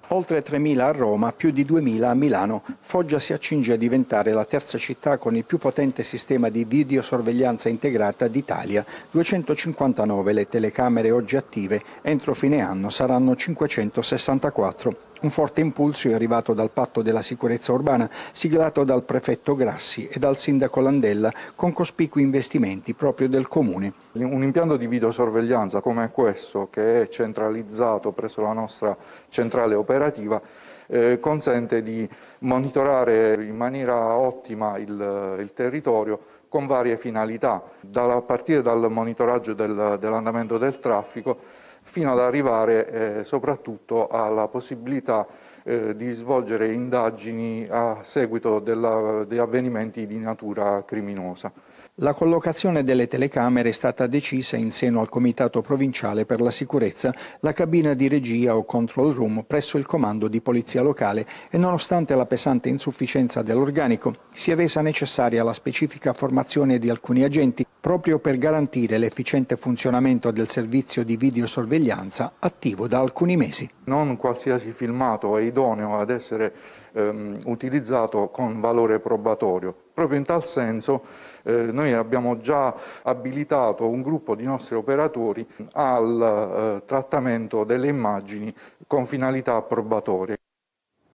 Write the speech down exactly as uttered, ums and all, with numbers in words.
Oltre tremila a Roma, più di duemila a Milano. Foggia si accinge a diventare la terza città con il più potente sistema di videosorveglianza integrata d'Italia. duecentocinquantanove le telecamere oggi attive, entro fine anno saranno cinquecentosessantaquattro. Un forte impulso è arrivato dal patto della sicurezza urbana siglato dal prefetto Grassi e dal sindaco Landella con cospicui investimenti proprio del comune. Un impianto di videosorveglianza come questo, che è centralizzato presso la nostra centrale operativa, eh, consente di monitorare in maniera ottima il, il territorio con varie finalità, da partire dal monitoraggio del, dell'andamento del traffico fino ad arrivare eh, soprattutto alla possibilità eh, di svolgere indagini a seguito della, di avvenimenti di natura criminosa. La collocazione delle telecamere è stata decisa in seno al Comitato Provinciale per la Sicurezza, la cabina di regia o control room presso il comando di polizia locale e nonostante la pesante insufficienza dell'organico si è resa necessaria la specifica formazione di alcuni agenti proprio per garantire l'efficiente funzionamento del servizio di videosorveglianza attivo da alcuni mesi. Non qualsiasi filmato è idoneo ad essere ehm, utilizzato con valore probatorio. Proprio in tal senso eh, noi abbiamo già abilitato un gruppo di nostri operatori al eh, trattamento delle immagini con finalità probatorie.